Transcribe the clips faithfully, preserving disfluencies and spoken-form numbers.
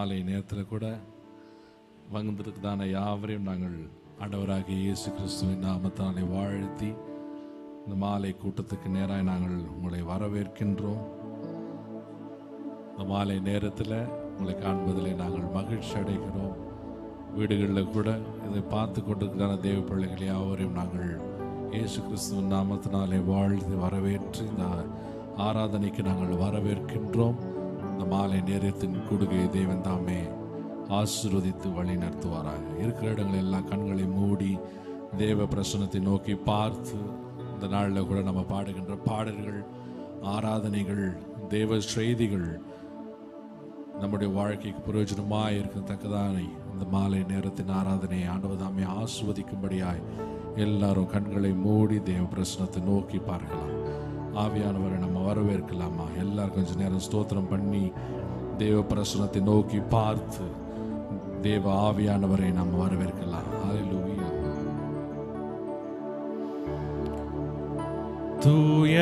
மாலை நேரத்தில் கூட வந்திருக்குதான யாவரையும் நாங்கள் ஆண்டவராகிய இயேசு கிறிஸ்துவின் நாமத்தாலே வாழ்த்தி இந்த மாலை கூட்டத்துக்கு நேராக நாங்கள் உங்களை வரவேற்கின்றோம். இந்த மாலை நேரத்தில் உங்களை காண்பதிலே நாங்கள் மகிழ்ச்சி அடைகிறோம். வீடுகளில் கூட இதை பார்த்து கொண்டிருக்கிறான தேவ பிள்ளைகள் யாவரையும் நாங்கள் இயேசு கிறிஸ்துவின் நாமத்தினாலே வாழ்த்து வரவேற்று இந்த ஆராதனைக்கு நாங்கள் வரவேற்கின்றோம். இந்த மாலை நேரத்தின் கொடுகை தேவன் தாமே ஆசீர்வதித்து வழி நடத்துவாராக. இருக்கிற இடங்கள் எல்லாம் கண்களை மூடி தேவ பிரசன்னத்தை நோக்கி பார்த்து இந்த நாளில் கூட நம்ம பாடுகின்ற பாடல்கள், ஆராதனைகள், தேவ செய்திகள் நம்முடைய வாழ்க்கைக்கு பிரயோஜனமாக இருக்கத்தக்கதான இந்த மாலை நேரத்தின் ஆராதனையை ஆண்டவர் தாமே ஆசீர்வதிக்கும்படியாய் எல்லாரும் கண்களை மூடி தேவ பிரசன்னத்தை நோக்கி பார்க்கலாம். ஆவியானவரை நம்ம வரவேற்கலாமா? எல்லாரும் கொஞ்சம் நேரம் ஸ்தோத்திரம் பண்ணி தேவ பிரசன்னத்தை நோக்கி பார்த்து தேவ ஆவியானவரை நம்ம வரவேற்கலாம். ஹல்லேலூயா. தூய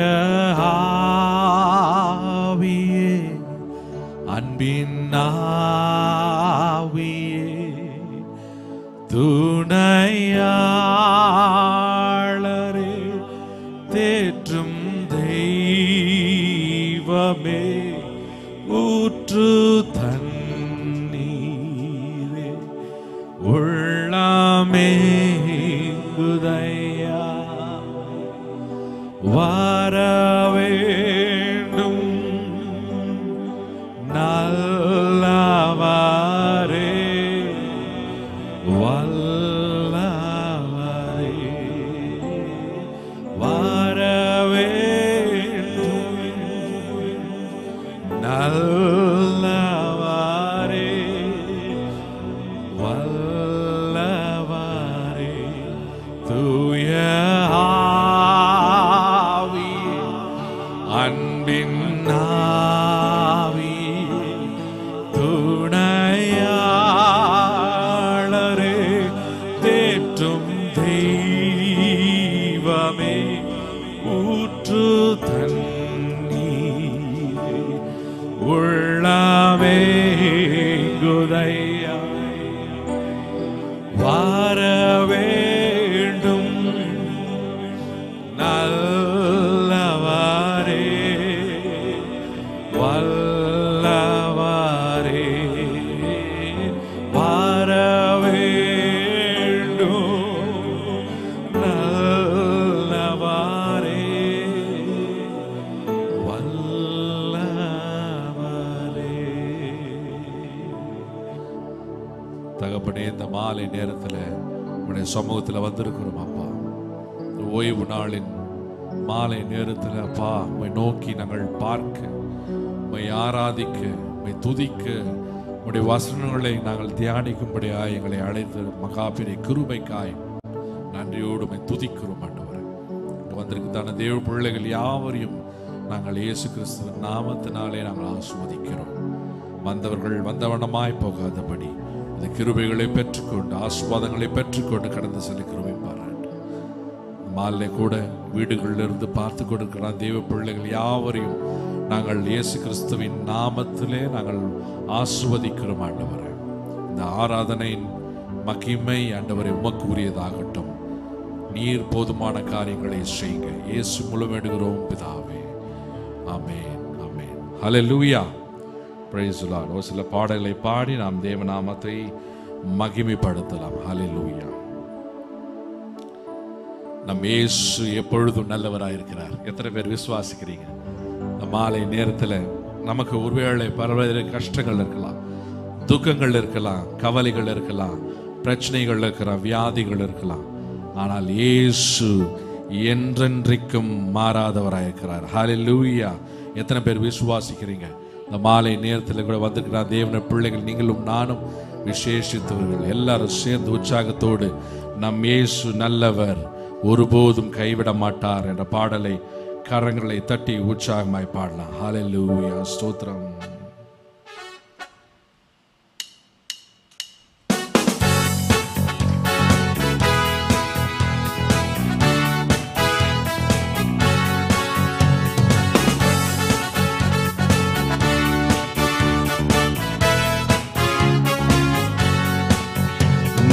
ஆவியே, அன்பின் ஆவியே, துணையாளரே, தேற்றும் தெய்வமே, ஊற்று தண்ணீரே, உள்ளமே குதையா வரவேண்டும் நல்லவரே, வல்லவரே, வரவேண்டும் நல்லவரே, வல்லவரே, தூய ஆவியே, அன்பின் ஆவியே, துணையாளரே, தேற்றும் தெய்வமே, ஊற்று தண்ணீரே, உள்ளமே குதையா வரவேண்டும் நல்லவரே, வல்லவரே, வரவேண்டும் நல்லவரே, வல்லவரே. தகப்பனே, இந்த மாலை நேரத்தில் உடைய சமூகத்தில் வந்திருக்கிறோம் அப்பா. ஓய்வு நாளின் மாலை நேரத்தில் அப்பா உம்மை நோக்கி நாங்கள் பார்க்க, உம்மை ஆராதிக்க, உம்மை துதிக்க, உம்முடைய வசனங்களை நாங்கள் தியானிக்கும்படியாய் எங்களை அழைத்து மகாபெரிய கிருபைக்காய் நன்றியோடு உம்மை துதிக்கிறோம் ஆண்டவரே. இங்கே வந்திருக்கிறதான தேவ பிள்ளைகள் யாவரையும் நாங்கள் இயேசு கிறிஸ்துவின் நாமத்தினாலே நாங்கள் ஆசீர்வதிக்கிறோம். வந்தவர்கள் வந்தவண்ணமாய் போகாதபடி இந்த கிருபைகளை பெற்றுக்கொண்டு ஆசீர்வாதங்களை பெற்றுக்கொண்டு கடந்து செல்ல கிருபை பாராட்டு. மாலை கூட வீடுகளிலிருந்து பார்த்து கொடுக்கிற தேவ பிள்ளைகள் யாவரையும் நாங்கள் இயேசு கிறிஸ்துவின் நாமத்திலே நாங்கள் ஆசீர்வதிக்கிறோம் ஆண்டவரே. இந்த ஆராதனையின் மகிமை ஆண்டவரை உமக்கு உரியதாகட்டும். நீர் போதுமான காரியங்களை செய்யுங்க. இயேசு மூலம் வேண்டுகிறோம் பிதாவே, ஆமென், ஆமென். ஹல்லேலூயா. Praise the Lord. ஒரு சில பாடல்களை பாடி நாம் தேவநாமத்தை மகிமைப்படுத்தலாம். ஹல்லேலூயா. நம் இயேசு எப்பொழுதும் நல்லவராயிருக்கிறார். எத்தனை பேர் விசுவாசிக்கிறீங்க? இந்த மாலை நேரத்தில் நமக்கு ஒருவேளை பல்வேறு கஷ்டங்கள் இருக்கலாம், துக்கங்கள் இருக்கலாம், கவலைகள் இருக்கலாம், பிரச்சனைகள் இருக்கலாம், வியாதிகள் இருக்கலாம். ஆனால் இயேசு என்றென்றைக்கும் மாறாதவராயிருக்கிறார். ஹல்லேலூயா. எத்தனை பேர் விசுவாசிக்கிறீங்க? இந்த மாலை நேரத்தில் கூட வந்திருக்கிறார் தேவன பிள்ளைகள், நீங்களும் நானும் விசேஷித்தவர்கள். எல்லாரும் சேர்ந்து உற்சாகத்தோடு நம் இயேசு நல்லவர், ஒருபோதும் கைவிட மாட்டார் என்ற பாடலை கரங்களை தட்டி உற்சாகமாய் பாடலாம். ஹல்லேலூயா. ஸ்தோத்திரம்.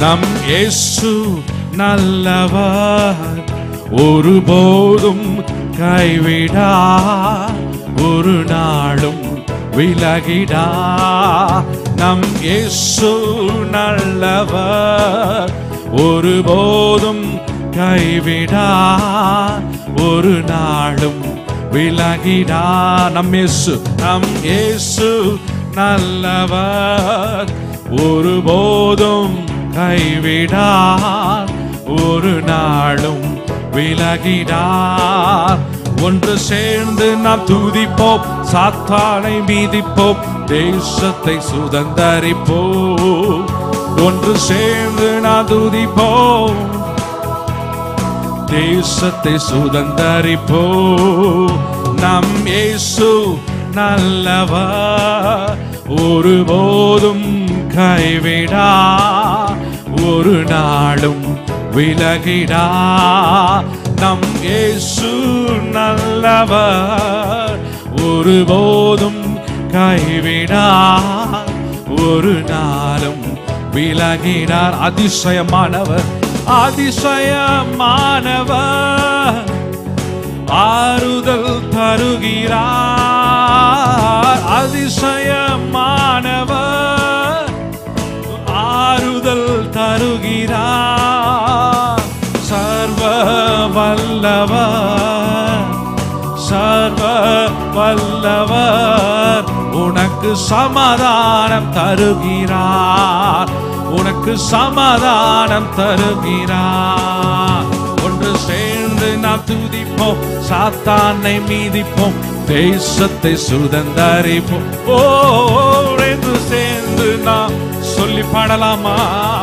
நம் இயேசு நல்லவர், ஒருபோதும் கைவிடா, ஒரு நாளும் விலகிடா. நம் இயேசு நல்லவர், ஒருபோதும் கைவிடா, ஒரு நாளும் விலகிடா. நம் இயேசு நம் இயேசு நல்லவர், ஒருபோதும் கைவிடா, ஒரு நாளும் விலகிடார். ஒன்று சேர்ந்து நாம் துதிப்போம், சாத்தானை மீதிப்போம், தேசத்தை சுதந்தரிப்போம். ஒன்று சேர்ந்து நாம் துதிப்போம், தேசத்தை சுதந்தரிப்போம். நம் இயேசு நல்லவர், ஒருபோதும் கைவிடா, ஒரு நாளும் விலகிடா. நம் இயேசு நல்லவர், ஒருபோதும் கைவிடா, ஒரு நாளும் விலகிடார். அதிசயமானவர், அதிசயமானவர், ஆறுதல் தருகிறார். அதிசயமானவர், ஆறுதல் தருகிறார். சர்வ வல்லவர், சர்வ வல்லவர், உனக்கு சமாதானம் தருகிறார், உனக்கு சமாதானம் தருகிறார். ஒன்று சேர்ந்து நாம் துதிப்போம், சாத்தானை மீதிப்போம், தேசத்தை சுதந்தரிப்போம். ஓ, என்று சேர்ந்து நாம் சொல்லி பாடலாமா?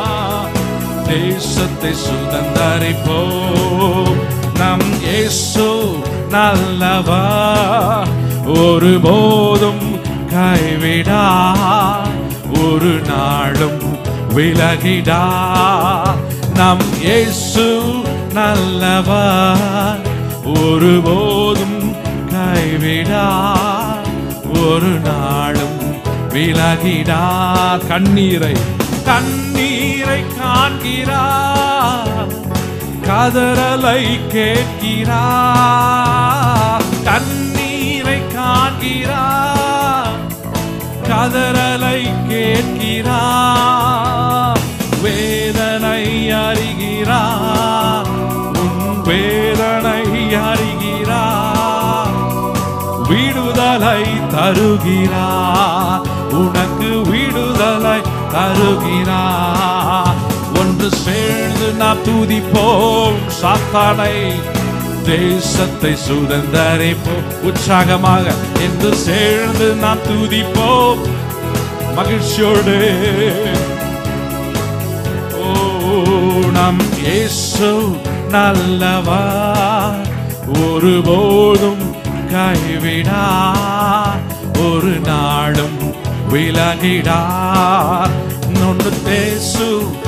தேசத்தை சுதந்தரிப்போம். நம் இயேசு நல்லவர், ஒருபோதும் கைவிடா, ஒரு நாளும் விலகிடா. நம் இயேசு நல்லவர், ஒருபோதும் கைவிடா, ஒரு நாளும் விலகிடா. கண்ணீரை கண்ணீரை காண்கிறார், கதறலை கேட்கிறார். கண்ணீரை காண்கிறார், கதறலை கேட்கிறார். வேதனை அறிகிறார், உன் வேதனை அறிகிறார். விடுதலை தருகிறார், உனக்கு விடுதலை தருகிறார். ஒன்று சேர்ந்து நாம் துதிப்போம், சாத்தானை தேசத்தை சுதந்தரிப்போம். உற்சாகமாக என்று சேர்ந்து நாம் துதிப்போம், மகிழ்ச்சியோடு. ஓ, நம் இயேசு நல்லவர், ஒருபோதும் கைவிடா, ஒரு நாளும் விலகிடா. நொன்று இயேசு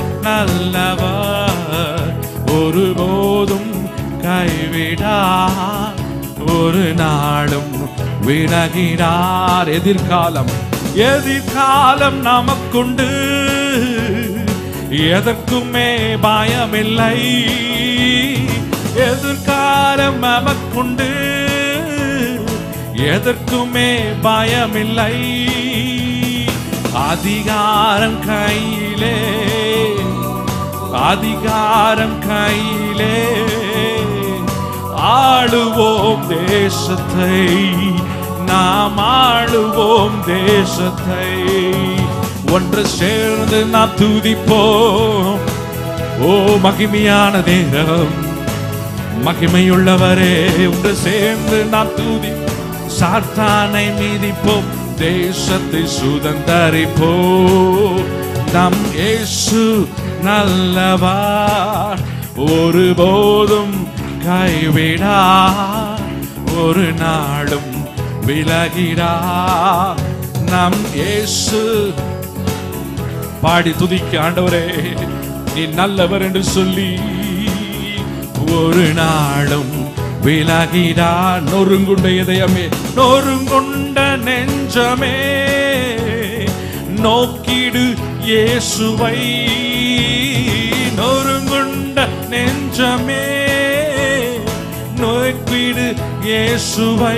நல்லவர், ஒருபோதும் கைவிடா, ஒரு நாளும் விலகிடார். எதிர்காலம் எதிர்காலம் நமக்குண்டு, எதற்குமே பயமில்லை. எதிர்காலம் நமக்குண்டு, எதற்குமே பயமில்லை. அதிகாரம் கையிலே, அதிகாரம் கையிலே, ஆளுவோம் தேசத்தை, நாம் ஆளுவோம் தேசத்தை. ஒன்று சேர்ந்து நாம் துதிப்போம். ஓ, மகிமையான நேரம், மகிமையுள்ளவரே, ஒன்று சேர்ந்து நாம் துதி, சாத்தானை மீதிப்போம், தேசத்தை சுதந்தரிப்போம். நம் இயேசு நல்லவர், ஒருபோதும் கைவிடா, ஒரு நாளும் விலகிடா. நம் இயேசு பாடி துதிக்க, ஆண்டவரே நீ நல்லவர் என்று சொல்லி, ஒரு நாளும் விலகிடா. நொறுங்குண்ட இதயமே, நொறுங்குண்ட நெஞ்சமே, நோக்கிடு இயேசுவை, நெஞ்சமே நோக்கிடு இயேசுவை,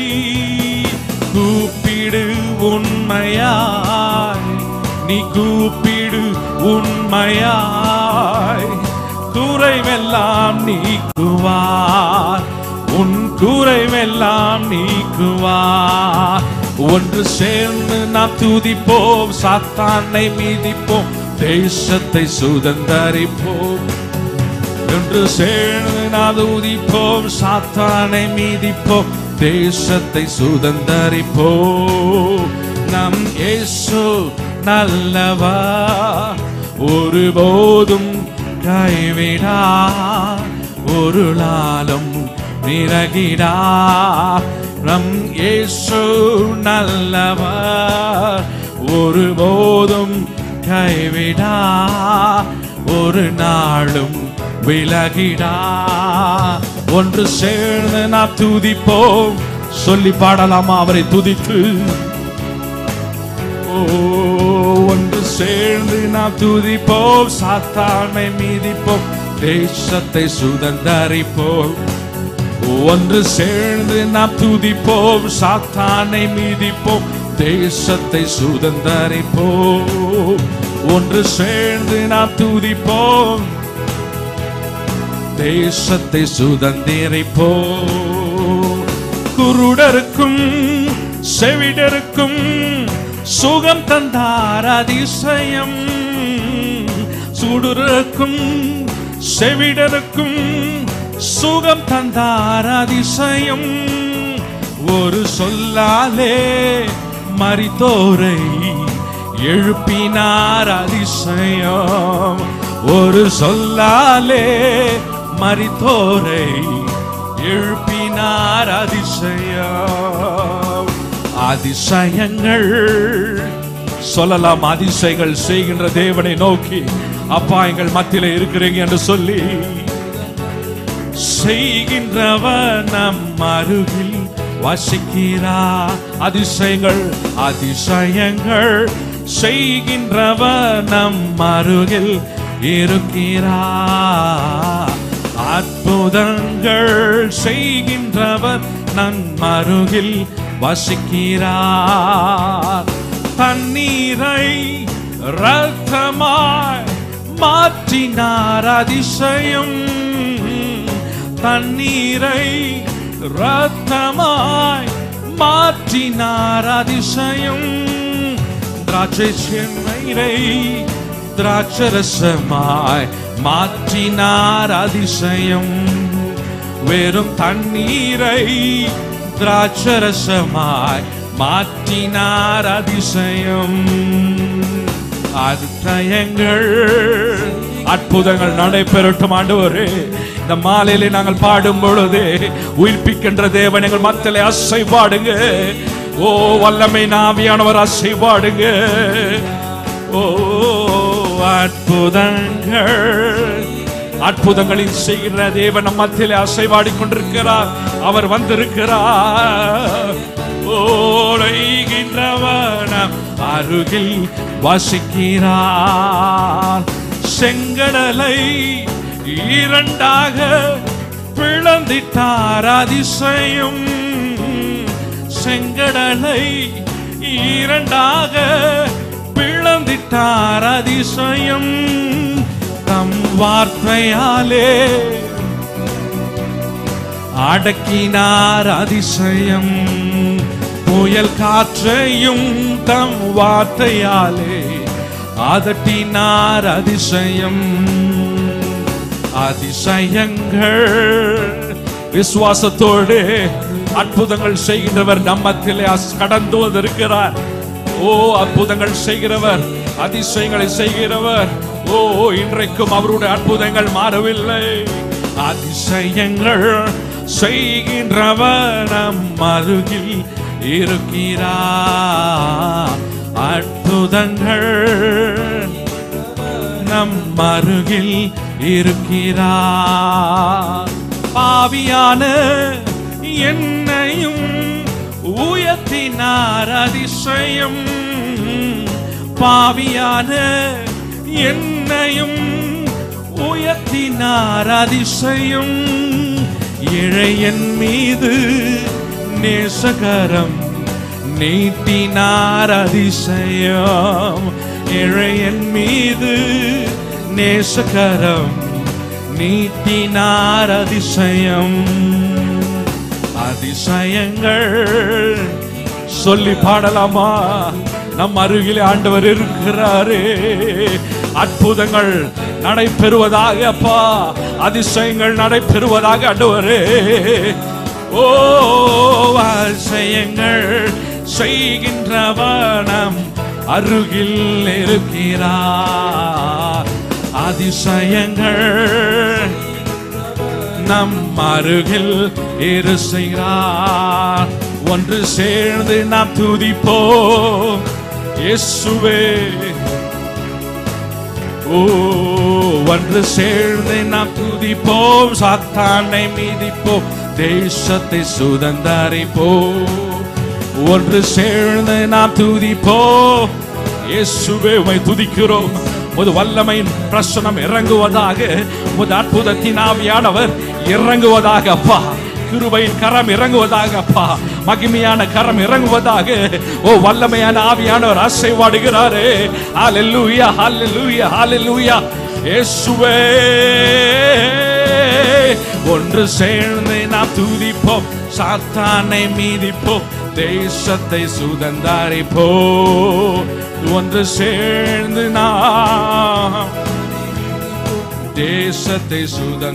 கூப்பிடு உண்மையாய், நீ கூப்பிடு உண்மையாய், குறைவெல்லாம் நீக்குவார், உன் குறைவெல்லாம் நீக்குவார். ஒன்று சேர்ந்து நாம் துதிப்போம், சாத்தானை மீதிப்போம், தேசத்தை சுதந்தரிப்போம். ஒன்று சேர்ந்து நாம் துதிப்போம், சாத்தானை மீதிப்போம், தேசத்தை சுதந்தரிப்போம். நம் இயேசு நல்லவர், ஒருபோதும் கைவிடார், ஒரு நாளும் விலகிடார். நம் இயேசு நல்லவர், ஒருபோதும் கைவிடார், ஒரு நாளும் விலகிடார். ஒன்று சேர்ந்து நாம் துதிப்போம், சொல்லி பாடலாமா அவரை துதித்து? ஓ, ஒன்று சேர்ந்து நாம் துதிப்போம், சாத்தானை மீதிப்போம், தேசத்தை சுதந்தரிப்போம். ஒன்று சேர்ந்து நாம் துதிப்போம், சாத்தானை மீதிப்போம், தேசத்தை சுதந்தரிப்போம். ஒன்று சேர்ந்து நாம் துதிப்போம், தேசத்தை சுதந்தரிப்போம். குருடருக்கும் செவிடருக்கும் சுகம் தந்தார் அதிசயம், சுடுருக்கும் செவிடருக்கும் சுகம் தந்தார் அதிசயம். ஒரு சொல்லாலே மரித்தோரை எழுப்பினார் அதிசயம், ஒரு சொல்லாலே மரித்தோரை எழுப்பினார் அதிசயம். அதிசயங்கள் சொல்லலாம், அதிசயங்கள் செய்கின்ற தேவனை நோக்கி அப்பா எங்கள் மத்தியிலே இருக்கிறீங்க என்று சொல்லி, செய்கின்றவர் நம் அருகில் வசிக்கிறார். அதிசயங்கள் அதிசயங்கள் செய்கின்றவர் நம் அருகில் இருக்கிறார். அற்புதங்கள் செய்கின்றவர் நம் அருகில் வசிக்கிறார். தண்ணீரை இரத்தமாய் மாற்றினார் அதிசயம், தண்ணீரை இரத்தமாய் மாற்றினார் அதிசயம். திராட்சை செம்மீரை திராட்சரசமாய் மாற்றினார் அதிசயம், வெறும் தண்ணீரை திராட்சரசமாய் மாற்றினார் அதிசயம். அதிசயங்கள் அற்புதங்கள் நடைபெறட்டும் ஆண்டவரே. இந்த மாலையிலே நாங்கள் பாடும் பொழுது உயிர்ப்பிக்கின்ற தேவன் எங்கள் மத்தியிலே அசைவாடுங்க. ஓ வல்லமை ஆவியானவர் அசைவாடுங்க. ஓ அற்புதங்கள் அற்புதங்களில் செய்கிற தேவன் நம் மத்தியிலே அசைவாடி கொண்டிருக்கிறார். அவர் வந்திருக்கிறார். ஓடுகின்றவன் அருகில் வசிக்கிறார். செங்கடலை இரண்டாக பிளந்திட்டார் அதிசயம், செங்கடலை இரண்டாக பிளந்திட்டார் அதிசயம். தம் வார்த்தையாலே அடக்கினார் அதிசயம், புயல் காற்றையும் தம் வார்த்தையாலே அதட்டினார் அதிசயம். அதிசயங்கள் விசுவாசத்தோடு அற்புதங்கள் செய்கிறவர் நம்மத்திலே கடந்து வந்திருக்கிறார். ஓ அற்புதங்கள் செய்கிறவர், அதிசயங்களை செய்கிறவர். ஓ இன்றைக்கும் அவருடைய அற்புதங்கள் மாறவில்லை. அதிசயங்கள் செய்கின்றவர் நம் அருகில் இருக்கிறார். அற்புதங்கள் நம் அருகில் இருக்கிறார். பாவியான என்னையும் உயர்த்தினார் அதிசயம், பாவியான என்னையும் உயர்த்தி நீட்டினார் அதிசயம், இழையன் மீது நேசகரம். நீட்டினார் அதிசயம், இழையன் மீது நேசகரம். நீட்டினார் அதிசயம். அதிசயங்கள் சொல்லி பாடலாமா? நம் அருகிலே ஆண்டவர் இருக்கிறாரே. அற்புதங்கள் நடைபெறுவதாக அப்பா, அதிசயங்கள் நடைபெறுவதாக ஆண்டவரே. ஓ அதிசயங்கள் செய்கின்றவனம் அருகில் இருக்கிறார். அதிசயங்கள் நம் அருகில் இருக்கிறார். ஒன்று சேர்ந்து நாம் துதிப்போம் இயேசுவே. ஓ ஒன்று சேர்ந்து நாம் துதிப்போம், சாத்தானை மீதிப்போம், தேசத்தை சுதந்தரிப்போம். ஒன்று சேர்ந்து நாம் துதிப்போம் இயேசுவே. உம்மை துதிக்கிறோம். முது வல்லமையின் பிரசனம் இறங்குவதாக, முது அற்புதத்தின் ஆவியானவர் இறங்குவதாக அப்பா. கிருபையின் கரம் இறங்குவதாக அப்பா. மகிமையான கரம் இறங்குவதாக. ஓ வல்லமையான ஆவியானவர் அசைவாடுகிறாரே. ஹல்லேலூயா, ஹல்லேலூயா, ஹல்லேலூயா. இயேசுவே ஒன்று சேர்ந்து நாம் துதிப்போம், சாத்தானை மீதிப்போம், தேசத்தை சுதந்தரிப்போம். ஒன்று சேர்ந்து நாம் தேசத்தை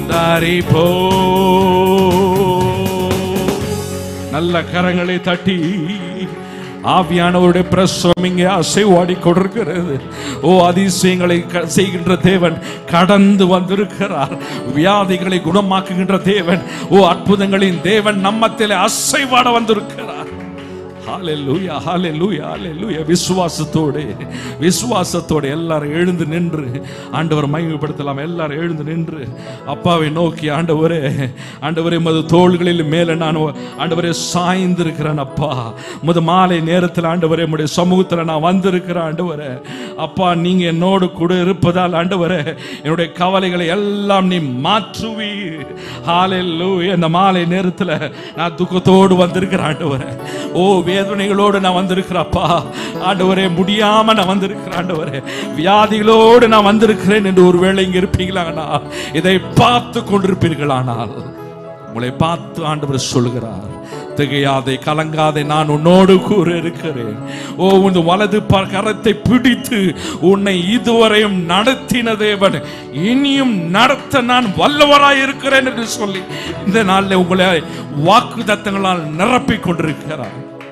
சுதந்தரிப்போம். நல்ல கரங்களை தட்டி ஆவியானவருடைய பிரசவம் இங்கே அசைவாடி கொண்டிருக்கிறது. ஓ அதிசயங்களை செய்கின்ற தேவன் கடந்து வந்திருக்கிறார். வியாதிகளை குணமாக்குகின்ற தேவன், ஓ அற்புதங்களின் தேவன் நம்மத்திலே அசைவாட வந்திருக்கிறார். ஹல்லேலூயா, ஹல்லேலூயா, ஹல்லேலூயா. விசுவாசத்தோடு விசுவாசத்தோடு எல்லாரும் எழுந்து நின்று ஆண்டவர் மகிமைப்படுத்தலாம். எல்லாரும் எழுந்து நின்று அப்பாவை நோக்கி, ஆண்டவரே, ஆண்டவரே மது தோள்களில் மேலே நான் ஆண்டவரே சாய்ந்திருக்கிறேன் அப்பா. முது மாலை நேரத்தில் ஆண்டவரே உம்முடைய சமூகத்தில் நான் வந்திருக்கிறேன் ஆண்டவரே. அப்பா நீங்க என்னோடு கூட இருப்பதால் ஆண்டவரே என்னுடைய கவலைகளை எல்லாம் நீ மாற்றுவீர். ஹல்லேலூயா. இந்த மாலை நேரத்தில் நான் துக்கத்தோடு வந்திருக்கிறேன் ஆண்டவரே. ஓ வேதனைகளோடு நான் வந்திருக்கிறப்பா ஆண்டவரே. முடியாம நான் வந்திருக்கிறேன் ஆண்டவரே. வியாதிகளோடு நான் வந்திருக்கிறேன் என்று ஒருவேளை இங்க இருப்பீங்களானால், இதை பார்த்து கொண்டிருப்பீர்களானால், உங்களை பார்த்து ஆண்டவர் சொல்கிறார், திகையாதே, கலங்காதே, நான் உன்னோடு கூட இருக்கிறேன். ஓ உன் வலது கரத்தை பிடித்து உன்னை இதுவரையும் நடத்தின தேவன் இனியும் நடத்த நான் வல்லவராய் இருக்கிறேன் என்று சொல்லி இந்த நாளில் உங்களை வாக்குத்தத்தங்களால் நிரப்பிக் கொண்டிருக்கிறார்.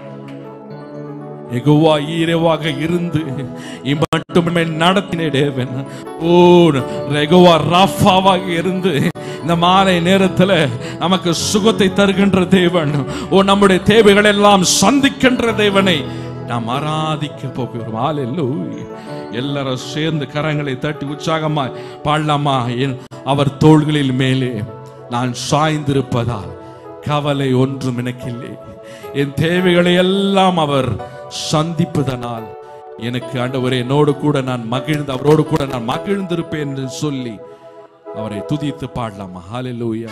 யெகோவா ஈரேவாக இருந்து இம்மட்டுமே நடத்தின தேவன். ஓ யெகோவா ராஃபாவாக இருந்து இந்த மாலை நேரத்தில் நமக்கு சுகத்தை தருகின்ற தேவன். ஓ நம்முடைய தேவைகள் எல்லாம் சந்திக்கின்ற தேவனை நாம் ஆராதிக்க போகிறோம். ஹல்லேலூயா. எல்லாரும் சேர்ந்து கரங்களை தட்டி உற்சாகமாய் பாடலாமா? அவர் தோள்களில் மேலே நான் சாய்ந்திருப்பதால் கவலை ஒன்றும் எனக்கில்லை. என் தேவைகளை எல்லாம் அவர் சந்திப்பதனால் எனக்கு ஆண்டவரே என்னோடு கூட நான் மகிழ்ந்து அவரோடு கூட நான் மகிழ்ந்திருப்பேன் என்று சொல்லி அவரை துதித்து பாடலாமா? ஹல்லேலூயா.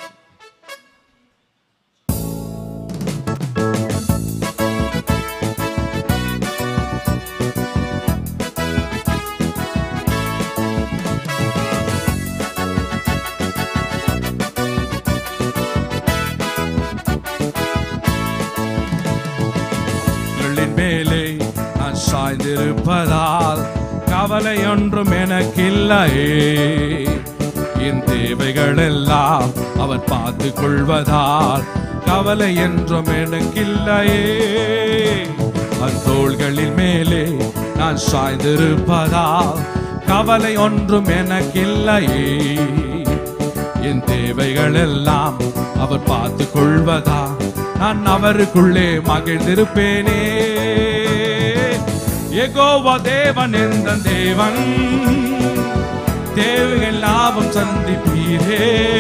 மேலே நான் சாய்ந்திருப்பதால் கவலை ஒன்றும் எனக்கில்லையே. என் தேவைகள் எல்லாம் அவர் பார்த்து கொள்வதால் கவலை என்றும் எனக்கில்லையே. அந்த தோள்களின் மேலே நான் சாய்ந்திருப்பதால் கவலை ஒன்றும் எனக்கில்லையே. என் தேவைகள் எல்லாம் அவர் பார்த்து கொள்வதால் நான் அவருக்குள்ளே மகிழ்ந்திருப்பேனே. யெகோவா தேவன் எந்த தேவன், தேவைகள் லாபம் சந்திப்பீரே.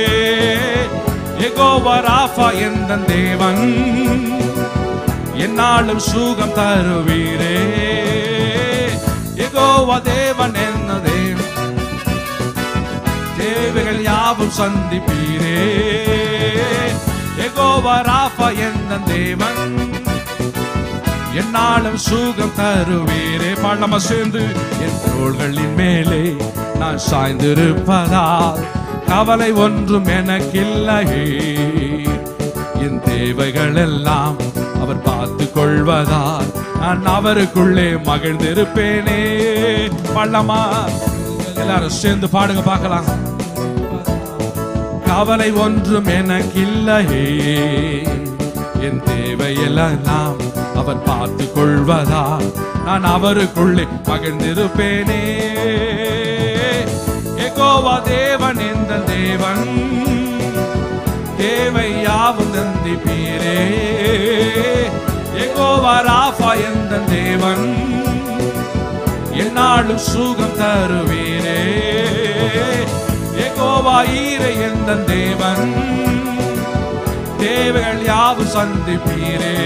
யெகோவா ராஃபா எந்த தேவன், என்னாலும் சுகம் தருவீரே. யெகோவா தேவன் என்ன தேவன், தேவைகள் யாவும் சந்திப்பீரே. யெகோவா ராஃபா எந்த தேவன், என்னாலும் சுகம் தருவீரே. பாடலாமா சேர்ந்து? என் தோள்களின் மேலே நான் சாய்ந்திருப்பதால் கவலை ஒன்றும் எனக்கில்லையே. என் தேவைகள் எல்லாம் அவர் பார்த்து கொள்வதால் நான் அவருக்குள்ளே மகிழ்ந்திருப்பேனே. பாடலாமா? எல்லாரும் சேர்ந்து பாடுங்க பார்க்கலாம். கவலை ஒன்றும் எனக்கில்லையே, என் தேவையெல்லாம் அவர் பார்த்து கொள்வதால் நான் அவருக்குள்ளே மகிழ்ந்திருப்பேனே. யெகோவா தேவன் எந்த தேவன், தேவை யாவும் சந்திப்பீரே. யெகோவா ராஃபா எந்த தேவன், என்னாலும் சுகம் தருவீரே. யெகோவா ஈரே எந்த தேவன், தேவைகள் யாவும் சந்திப்பீரே.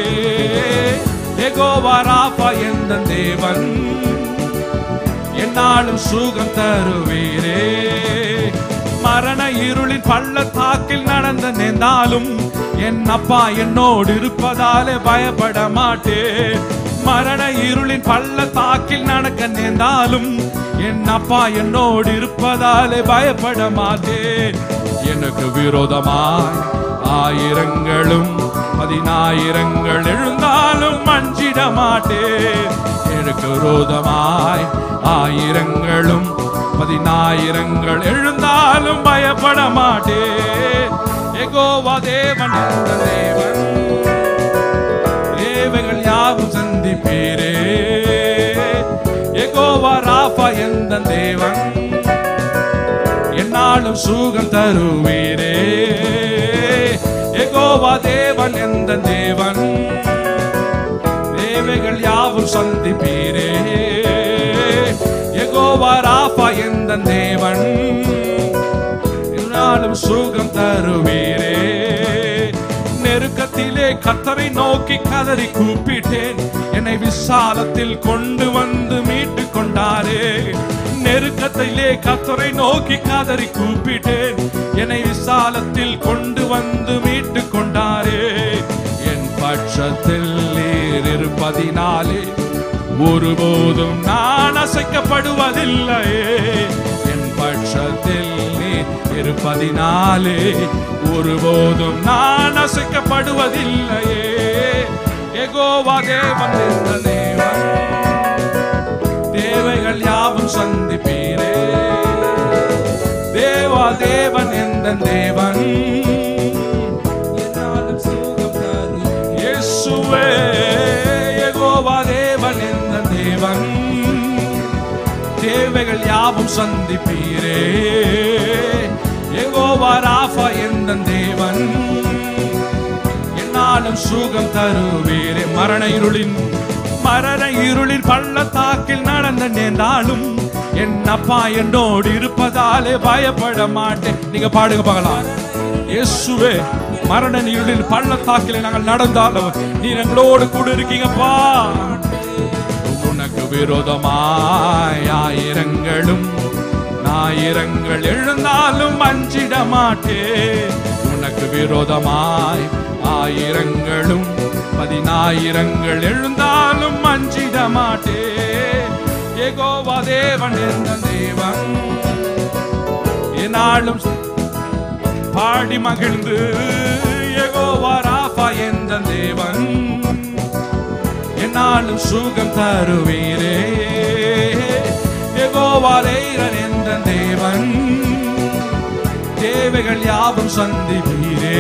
யெகோவா ராஃபா எந்த தேவன், என்னாலும் சுகம் தருவீரே. மரண இருளின் பள்ளத்தாக்கில் நடந்த நேர்ந்தாலும் என் அப்பா என்னோடு இருப்பதாலே பயப்பட மாட்டேன். மரண இருளின் பள்ளத்தாக்கில் நடக்க நேர்ந்தாலும் என் அப்பா என்னோடு இருப்பதாலே பயப்பட மாட்டேன். எனக்கு விரோதமாய் ஆயிரங்களும் பதினாயிரங்கள் எழுந்தாலும் அஞ்சிட மாட்டேன். எனக்கு விரோதமாய் ஆயிரங்களும் பதினாயிரங்கள் எழுந்தாலும் பயப்பட மாட்டேன். யெகோவா தேவன் எந்த தேவன், தேவைகள் யாவும் சந்திப்பீரே. யெகோவா ராஃபா எந்த தேவன், என்னாலும் சுகம் தருவீரே. யெகோவா தேவன் எந்த தேவன், தேவைகள் யாவும் சந்திப்பீரே. யெகோவா ராஃபா எந்த தேவன், என்னாலும் சுகம் தருவீரே. நெருக்கத்திலே கர்த்தரை நோக்கி கதறி கூப்பிட்டேன், என்னை விசாலத்தில் கொண்டு வந்து மீட்டு கொண்டாரே. நெருக்கத்திலே கர்த்தரை நோக்கி கதறி கூப்பிட்டேன், என்னை விசாலத்தில் கொண்டு வந்து மீட்டு கொண்டாரே. என் பட்சத்தில் நீர் இருப்பதினாலே ஒருபோதும் நான் அசைக்கப்படுவதில்லையே. என் பட்சத்தில் நீர் இருப்பதினாலே ஒருபோதும் நான் அசைக்கப்படுவதில்லையே. யெகோவா தேவன் எந்த தேவன், தேவைகள் யாவும் சந்திப்பீரே. தேவா தேவன் எந்த தேவன், என்னாலும் சுகம் தரும் இயேசுவே. யெகோவா தேவன் எந்த தேவன், தேவைகள் யாவும் சந்திப்பீரே. யெகோவா ராஃபா எந்த தேவன், என்னாலும் சுகம் தருவீரே. மரண இருளின் மரண இருளின் பள்ளத்தாக்கில் நடந்த நேர்ந்தாலும் என் அப்பா என்னோடு இருப்பதாலே பயப்பட மாட்டேன். நீங்க பாடுங்க பார்க்கலாம். இயேசுவே, மரண இருளின் பள்ளத்தாக்கில் நாங்கள் நடந்தாலும் நீர் எங்களோடு கூட இருக்கீங்கப்பா. உனக்கு விரோதமாய் ஆயிரங்களும் ஆயிரங்கள் எழுந்தாலும் அஞ்சிட மாட்டேன். உனக்கு விரோதமாய் ஆயிரங்களும் பதினாயிரங்கள் எழுந்தாலும் அஞ்சிட மாட்டேன். யெகோவா தேவன் எந்த தேவன், என்னாலும் பாடி மகிழ்ந்து. யெகோவா ராஃபா எந்த தேவன், என்னாலும் சுகம் தருவீரே. யெகோவா ஈரே எந்த தேவன், தேவைகள் யாவும் சந்திப்பீரே.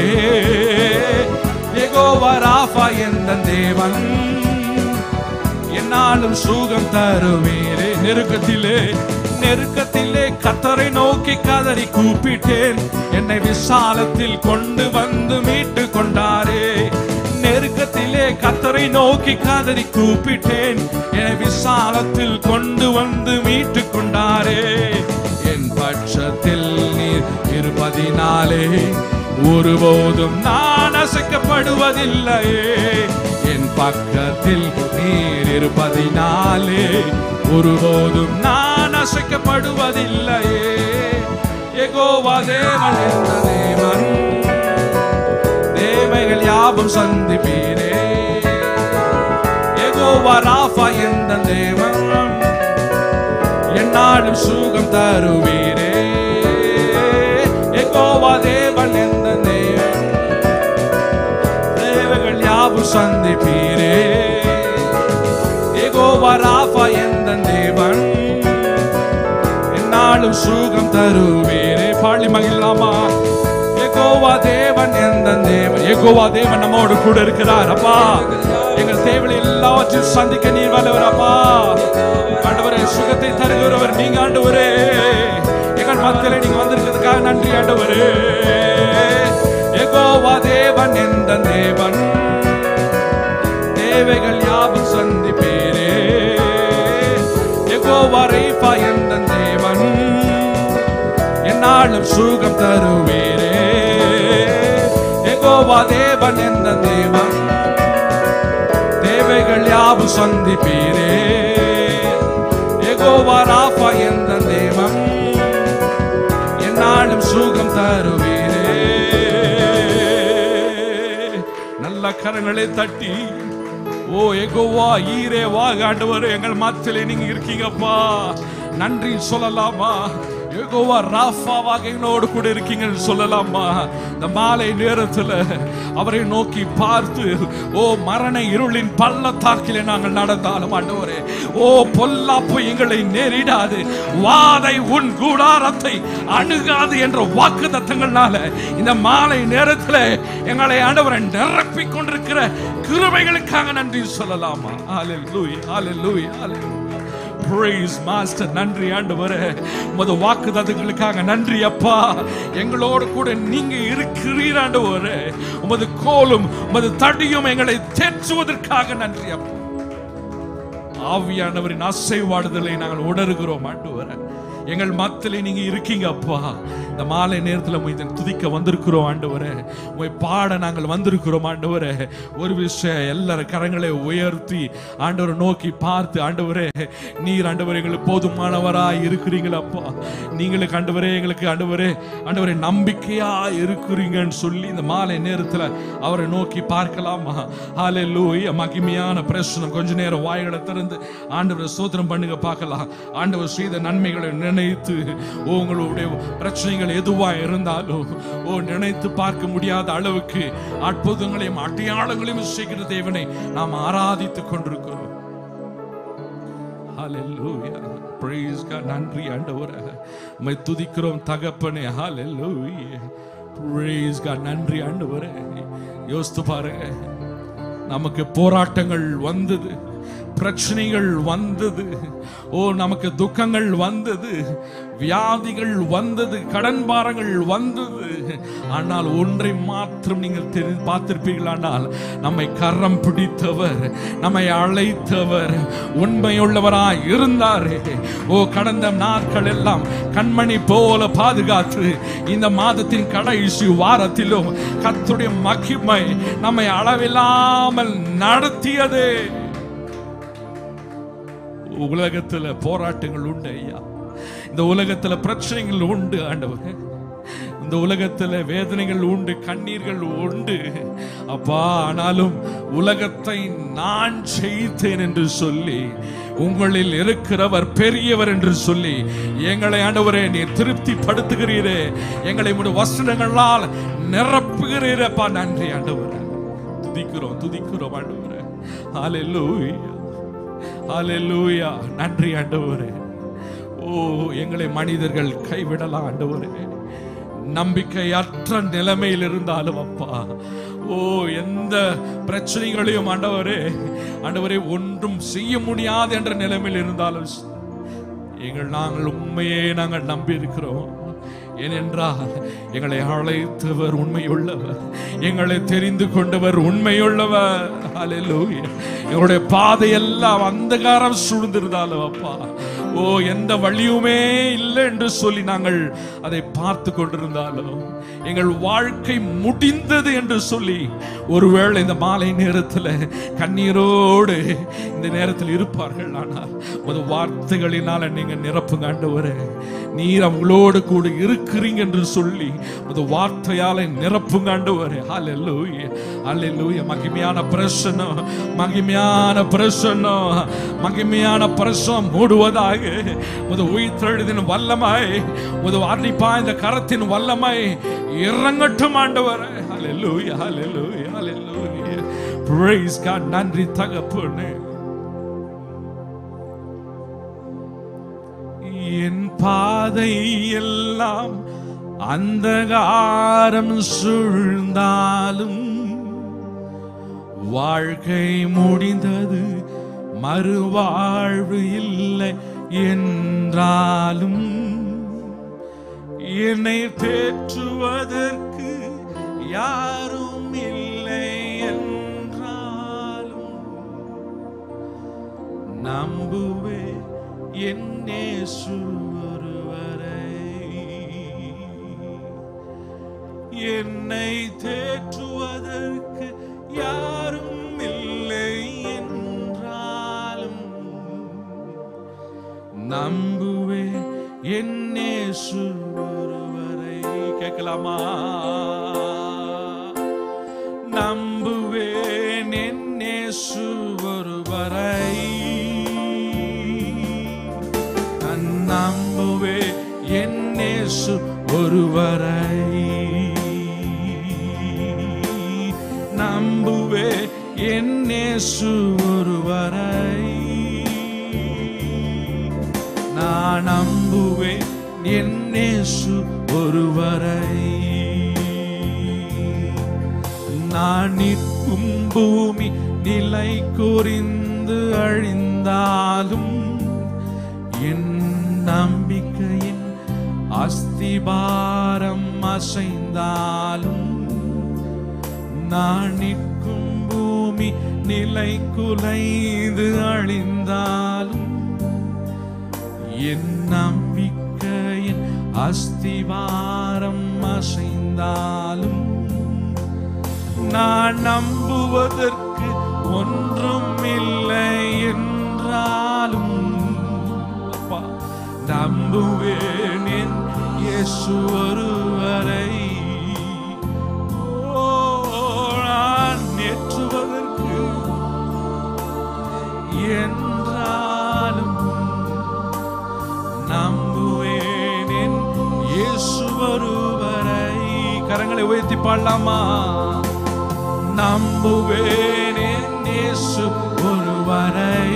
யெகோவா ராஃபா எந்த தேவன், என்னாலும் சுகம் தருவீரே. நெருக்கத்திலே நெருக்கத்திலே கர்த்தரை நோக்கி கதறி கூப்பிட்டேன், என்னை விசாலத்தில் கொண்டு வந்து மீட்டு கொண்டாரே. நெருக்கத்திலே கர்த்தரை நோக்கி கதறி கூப்பிட்டேன், என்னை விசாலத்தில் கொண்டு வந்து மீட்டு கொண்டாரே. என் பட்சத்தில் நீர் இருப்பதினாலே ஒருபோதும் நான் அசைக்கப்படுவதில்லையே. என் பக்கத்தில் நீர் இருப்பதினாலே ஒருபோதும் நான் அசைக்கப்படுவதில்லையே. யெகோவா தேவன் எந்த தேவன், தேவைகள் யாவும் சந்திப்பீரே. யெகோவா ராஃபா எந்த தேவன், என்னாலும் சுகம் தருவீரே. யெகோவா தேவன் எந்த தேவன், தேவைகள் யாவும் சந்திப்பீரே. யெகோவா ராஃபா எந்த தேவன், என்னாலும் சுகம் தருவீரே. பாடி மகிழலாமா? யெகோவா தேவன் எந்த தேவன், யெகோவா தேவன் நம்மோடு கூட இருக்கிறார். அப்பா, எங்கள் தேவையை எல்லாவற்றையும் சந்திக்க நீர் வல்லவர். அப்பா ஆண்டவரே, சுகத்தை தருகிறவர் நீங்க ஆண்டவரே. எங்கள் மத்தியிலே நீங்க வந்திருக்கிறதுக்காக நன்றி ஆண்டவரே. யெகோவா தேவன் எந்த தேவன், தேவைகள் யாவும் சந்திப்பீரே. யெகோவா ராஃபா எந்த தேவன், என்னாலும் சுகம் தருவீரே. யெகோவா தேவன் எந்த தேவன், தேவைகள் யாவும் சந்திப்பீரே. யெகோவா ராஃபா எந்த தேவன், என்னாலும் சுகம் தருவீரே. நல்ல கரங்களை தட்டி, ஓ யெகோவா ஈரே வாக ஆண்டவரே, எங்கள் மத்தியிலே நீங்க இருக்கீங்கப்பா, நன்றி சொல்லலாமா? யெகோவா ராஃபாவாக எங்களோடு கூட இருக்கீங்கன்னு சொல்லலாமா? இந்த மாலை நேரத்தில் அவரை நோக்கி பார்த்து, ஓ மரண இருளின் பள்ளத்தாக்கிலே நாங்கள் நடந்தாலும் ஆண்டவரே, ஓ பொல்லாப்பு எங்களை நேரிடாது, வாதை உன் கூடாரத்தை அணுகாது என்ற வாக்குத்தத்தங்களால இந்த மாலை நேரத்தில் எங்களை ஆண்டவரை நிரப்பிக் கொண்டிருக்கிற கிருபைகளுக்காக நன்றி சொல்லலாமா? ஹல்லேலூயா, ஹல்லேலூயா, ஹல்லேலூயா. Praise Master. நன்றி ஆண்டவரே, உமது வாக்குத்தத்தங்களுக்காக நன்றி அப்பா. எங்களோடு கூட நீங்க இருக்கிறீர் ஆண்டவரே. உமது கோலும் உமது தடியும் எங்களை தேற்றுவதற்காக நன்றி அப்பா. ஆவியானவரின் அசைவாடுதலை நாங்கள் உணர்கிறோம் ஆண்டவரே. எங்கள் மத்தியிலே நீங்க இருக்கீங்க அப்பா. இந்த மாலை நேரத்தில் உம்மை துதிக்க வந்திருக்கிறோம் ஆண்டவரே. உம்மை பாட நாங்கள் வந்திருக்கிறோம் ஆண்டவரே. ஒரு விஷயம், எல்லாரும் கரங்களை உயர்த்தி ஆண்டவரை நோக்கி பார்த்து, ஆண்டவரே நீர் ஆண்டவரே எங்களுக்கு போதுமானவராய் இருக்கிறீங்களா அப்பா. நீங்களுக்கு ஆண்டவரே எங்களுக்கு ஆண்டவரே ஆண்டவரே நம்பிக்கையா இருக்கிறீங்கன்னு சொல்லி இந்த மாலை நேரத்தில் அவரை நோக்கி பார்க்கலாமா? ஹல்லேலூயா. மகிமையான பிரச்சனம், கொஞ்ச நேரம் வாய்களை திறந்து ஆண்டவரை ஸ்தோத்திரம் பண்ணுங்க பார்க்கலாம். ஆண்டவர் செய்த நன்மைகளை நினைத்து, உங்களுடைய பிரச்சனைகள் எதுவா இருந்தாலும் ஓ நினைத்து பார்க்க முடியாத அளவுக்கு அற்புதங்களையும் அடையாளங்களையும் செய்கிற தேவனை நாம் ஆராதித்துக் கொண்டிருக்கிறோம். ஹல்லேலூயா. Praise God. நன்றி ஆண்டவரே, உம்மை துதிக்கிறோம் தகப்பனே. ஹல்லேலூயா. Praise God. நன்றி ஆண்டவரே. யோசித்து பாருங்க, நமக்கு போராட்டங்கள் வந்தது, பிரச்சனைகள் வந்தது, ஓ நமக்கு துக்கங்கள் வந்தது, வியாதிகள் வந்தது, கடன் பாரங்கள் வந்தது. ஆனால் ஒன்றை மாத்திரம் நீங்கள் தெரிந்து பார்த்திருப்பீர்களானால், நம்மை கரம் பிடித்தவர், நம்மை அழைத்தவர் உண்மையுள்ளவராய் இருந்தாரே. ஓ கடந்த நாட்கள் எல்லாம் கண்மணி போல பாதுகாத்து இந்த மாதத்தின் கடைசி வாரத்திலும் கர்த்தருடைய மகிமை நம்மை அளவில்லாமல் நடத்தியதே. உலகத்துல போராட்டங்கள் உண்டு ஐயா, இந்த உலகத்துல பிரச்சனைகள் உண்டு ஆண்டவரே, இந்த உலகத்துல வேதனைகள் உண்டு, கண்ணீர்கள் உண்டு அப்பா. ஆனாலும் உலகத்தை நான் செய்தேன் என்று சொல்லி, உங்களில் இருக்கிறவர் பெரியவர் என்று சொல்லி எங்களை ஆண்டவரே நீர் திருப்தி படுத்துகிறீரே, எங்களை உம்முடைய வசனங்களால் நிரப்புகிறீரப்பா. நன்றி ஆண்டவரே, துதிக்கிறோம் துதிக்கிறோம் ஆண்டவரே. ஹல்லேலூயா, ஹல்லேலூயா. நன்றி ஆண்டவரே. ஓ எங்களை மனிதர்கள் கைவிடலாம் ஆண்டவரே, நம்பிக்கையற்ற நிலைமையில் இருந்தாலும் அப்பா, ஓ எந்த பிரச்சனைகளையும் ஆண்டவரே ஆண்டவரே ஒன்றும் செய்ய முடியாது என்ற நிலைமையில் இருந்தாலும் எங்கள் நாங்கள் உண்மையே நாங்கள் நம்பி இருக்கிறோம். ஏனென்றால் எங்களை அழைத்தவர் உண்மையுள்ளவர், எங்களை தெரிந்து கொண்டவர் உண்மையுள்ளவர். ஹல்லேலூயா. எங்களுடைய பாதை எல்லாம் அந்தகாரம் சூழ்ந்திருந்தாலும் அப்பா, ஓ ஓ எந்த வழியுமே இல்லை என்று சொல்லி நாங்கள் அதை பார்த்து கொண்டிருந்தாலும் எங்கள் வாழ்க்கை முடிந்தது என்று சொல்லி ஒருவேளை இந்த மாலை நேரத்தில் கண்ணீரோடு இந்த நேரத்தில் இருப்பார்கள். ஆனால் ஒரு வார்த்தைகளினால நீங்க நிரப்புங்க ஆண்டவரே, நீர் அவங்களோடு கூட இருக்கிறீங்க என்று சொல்லி ஒரு வார்த்தையால நிரப்புங்க ஆண்டவரே. ஹல்லேலூயா, ஹல்லேலூயா. மகிமையான பிரசன்னம், மகிமையான பிரசன்னம், மகிமையான பிரசன்னம் மூடுவதாக ஒரு உயிர்த்தெழுதின் வல்லமாய், ஒரு வார்னிப்பா இந்த கரத்தின் வல்லமாய் இறங்கட்டும் ஆண்டவரே. ஹல்லேலூயா, ஹல்லேலூயா, ஹல்லேலூயா. Praise God. நன்றி தகப்பனே. என் பாதை எல்லாம் அந்தகாரம் சூழ்ந்தாலும், வாழ்க்கை முடிந்தது மறுவாழ்வு இல்லை என்றாலும், என்னை தேற்றுவதற்கு யாரும் இல்லை என்றாலும், நம்புவே என் இயேசு ஒருவரை. என்னை தேற்றுவதற்கு யாரும் இல்லை என்றாலும், நம்புவே என் இயேசு ஒருவரை. கேட்கலாமா? நம்புவேன் என் இயேசு ஒருவரை, நான் நம்புவேன் என் இயேசு ஒருவரை, நம்புவே என் இயேசு ஒருவரை, நான் நம்புவேன் என் இயேசு ஒருவரை. நான் நிற்கும் பூமி நிலை குறிந்து அழிந்தாலும், என் நம்பிக்கையின் அஸ்திபாரம் அசைந்தாலும், நான் நிற்கும் பூமி நிலை குலைந்து அழிந்தாலும், என் நம்பிக்கையின் அஸ்திவாரம் அசைந்தாலும், நான் நம்புவதற்கு ஒன்றும் இல்லை என்றாலும், அப்பா நம்புவேன் என் இயேசு ஒருவரை. ஓ நான் நேற்றுவதற்கு என்றாலும், நம்புவேன் என் இயேசு ஒருவரை. கரங்களை உயர்த்தி பாடலாமா? நம்புவேன் என் இயேசு ஒருவரை,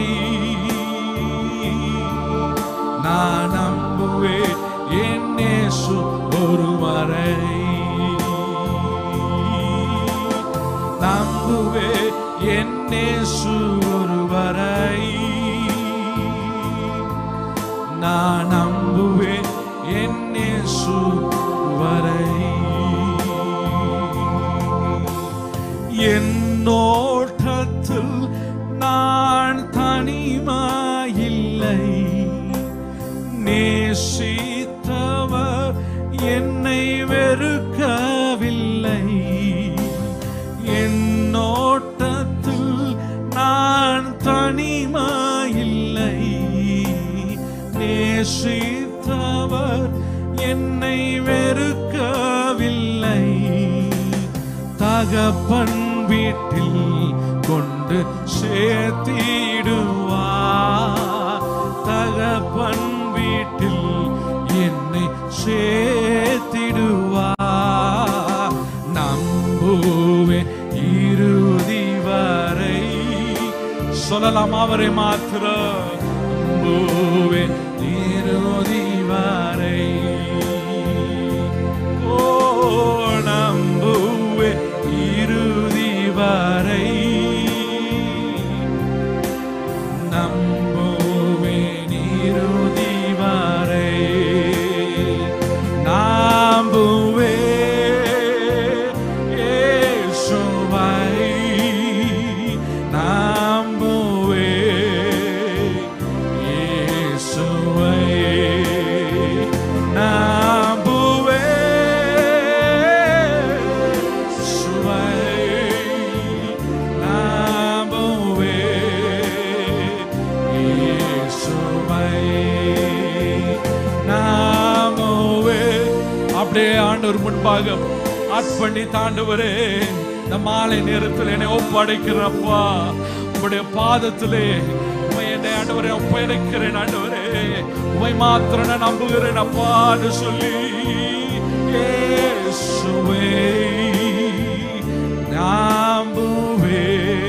நான் நம்புவேன் என் இயேசு ஒருவரை, நம்புவேன் என் இயேசு ஒருவரை, நான் நம்புவேன் என் இயேசு ஒருவரை. என் ஓட்டத்தில் நான் தனிமாயில்லை, நேசித்தவர் என்னை வெறுக்கவில்லை. என் ஓட்டத்தில் நான் தனிமாயில்லை, நேசித்தவர் என்னை வெறுக்கவில்லை. தகப்பன் வீட்டில் கொண்டு சேர்த்திடுவார், தகப்பன் வீட்டில் என்னை சேர்த்திடுவார். நம்புவே இறுதி வரை. சொல்லலாம் அவரை மாத்திரம். நம்புவே இறுதி வரை. ஓ நம்புவே இறுதி வரை, நம்புவேன் இறுதி வரை, நம்புவே இயேசுவை, நம்புவே இயேசுவை. அப்படியே ஆண்டவர் முன்பாக அர்ப்பணித்து ஆண்டவரே இந்த மாலை நேரத்தில் என்னை ஒப்படைக்கிறப்பா உங்களுடைய பாதத்திலே என்னை ஆண்டவரே ஒப்படைக்கிறேன். ஆண்டவரே உம்மை மாத்திரம் நான் நம்புகிறேன் அப்பான்னு சொல்லி இயேசுவே நம்புவே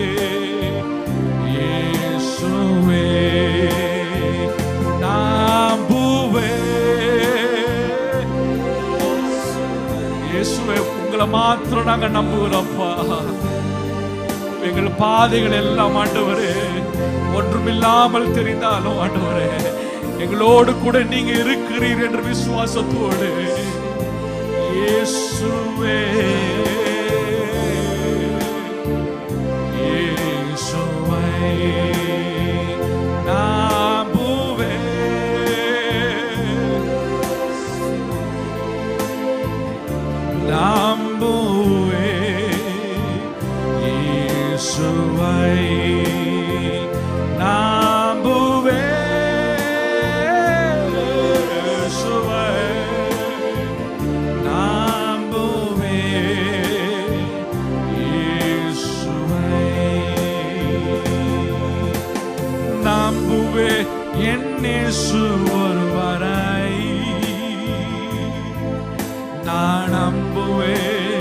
இயேசுவே நம்புவே இயேசுவே உங்களை மாத்திரம் நாங்க நம்புகிறோம்ப்பா. எங்கள் பாதைகள் எல்லாம் ஆண்டவரே ஒன்றுமில்லாமல் தெரிந்தாலும் ஆண்டவரே எங்களோடு கூட நீங்க இருக்கிறீர் என்ற விசுவாசத்தோடு இயேசுவே இயேசுவே நம்புவே நம்புவே இயேசுவே நம்புவே நம்புவே என்னேசு ஒருவரை நான் நம்புவே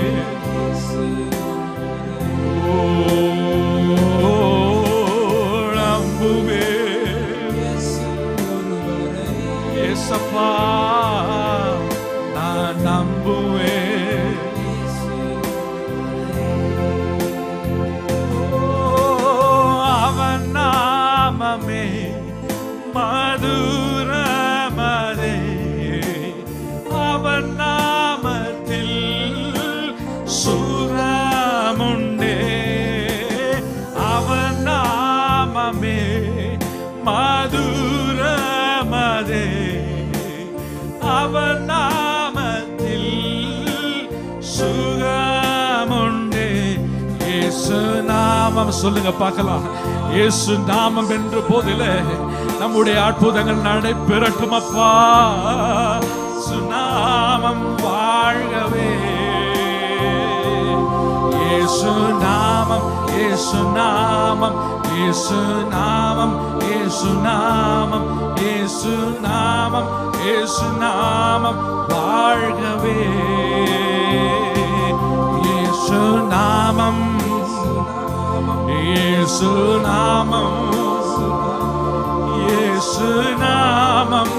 நம்புவே ஏசப்பா நான் நம்புவே அவன் நாமமே மதுரமதே அவன் நாமத்தில் சுரமுண்டே அவன் நாமமே மதுரமதே அவன் நாமத்தில் சுகமுண்டே. இயேசு நாமம் சொல்லுங்க பார்க்கலாம். இயேசு நாமம் என்ற போதிலே நம்முடைய அற்புதங்கள் நடைபெறட்டும் அப்பா. சுநாமம் வாழ்கவே இயேசு நாமம் இயேசு நாமம் இயேசு நாமம் இயேசு நாமம் இயேசு நாமம் இயேசு நாமம் வாழ்கவே இயேசு நாமம் இயேசு நாமம் இயேசு நாமம்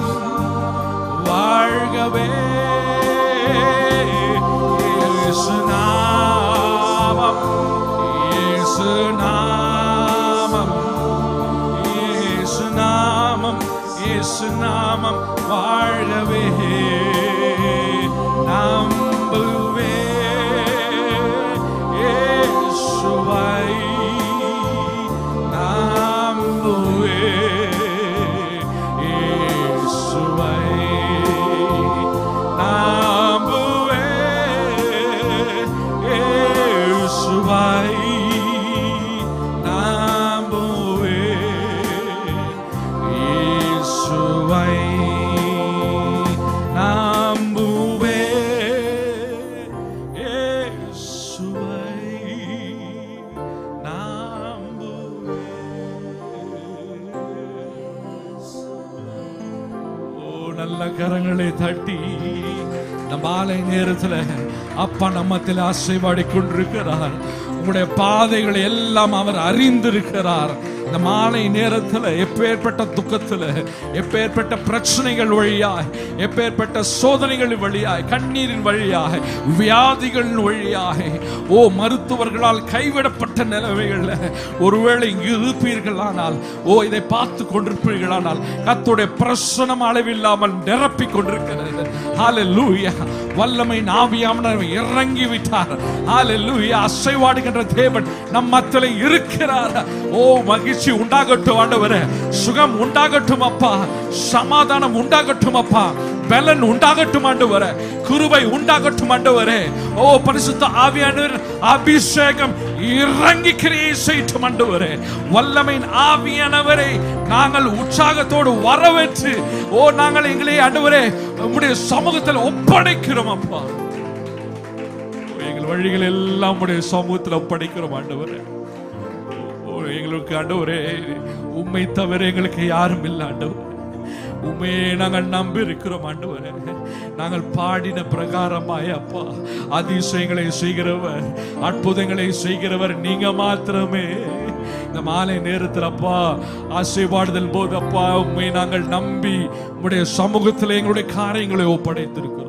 வாழ்கவே இயேசு நாமம் இயேசு நாமம் இயேசு நாமம் இயேசு நாமம் வாழ்கவே நம்புவே இயேசுவை நம்புவே இயேசுவை நம்புவே இயேசுவை நம்புவே இயேசுவை நம்புவே இயேசுவை நம்புவே. ஓ நல்ல கரங்களை தட்டி இந்த மாலை நேரத்தில் அப்பா நம்மத்தில் ஆசைவாடி கொண்டிருக்கிறார். உங்களுடைய பாதைகளை எல்லாம் அவர் அறிந்திருக்கிறார். இந்த மாலை நேரத்தில் எப்பேற்பட்ட துக்கத்தில் எப்பேற்பட்ட பிரச்சனைகள் வழியாய் எப்பேற்பட்ட சோதனைகள் வழியாய் கண்ணீரின் வழியாய் வியாதிகளின் வழியாய் ஓ மருத்துவர்களால் கைவிடப்பட்ட நிலைமைகள் ஒருவேளை இங்கு இருப்பீர்களானால் ஓ இதை பார்த்து கொண்டிருப்பீர்களானால் கர்த்தருடைய பிரசன்னம் அளவில்லாமல் நிரப்பி கொண்டிருக்கிறது. ஹல்லேலூயா. வல்லமை ஆவியானவர் இறங்கி விட்டார். ஹல்லேலூயா. அசைவாடுகின்ற தேவன் நம் மத்தியில் இருக்கிறார். ஓ மகிழ்ச்சி மகிழ்ச்சி உண்டாகட்டும் ஆண்டவரே, சுகம் உண்டாகட்டும் அப்பா, சமாதானம் உண்டாகட்டும் அப்பா, பலன் உண்டாகட்டும் ஆண்டவரே, கிருபை உண்டாகட்டும் ஆண்டவரே. ஓ பரிசுத்த ஆவியானவர் அபிஷேகம் இறங்கி கிரியை செய்யட்டும் ஆண்டவரே. வல்லமையின் ஆவியானவரை நாங்கள் உற்சாகத்தோடு வரவேற்று, ஓ நாங்கள் எங்களை ஆண்டவரே உம்முடைய சமூகத்தில் ஒப்படைக்கிறோம் அப்பா. எங்கள் வழிகள் எல்லாம் உடைய சமூகத்தில் ஒப்படைக்கிறோம் ஆண்டவரே. எங்களுக்கு ஆண்டவரே உம்மை தவிர எங்களுக்கு யாரும் இல்லை ஆண்டவரே. உண்மையே நாங்கள் நம்பி இருக்கிறோம் ஆண்டவரே. நாங்கள் பாடின பிரகாரமாய் அப்பா அதிசயங்களை செய்கிறவர், அற்புதங்களை செய்கிறவர் நீங்க மாத்திரமே. இந்த மாலை நேரத்தில் அப்பா ஆசீர்வாடுதல் போது அப்பா உண்மை நாங்கள் நம்பி உம்முடைய சமூகத்தில் எங்களுடைய காரியங்களை ஒப்படைத்திருக்கிறோம்.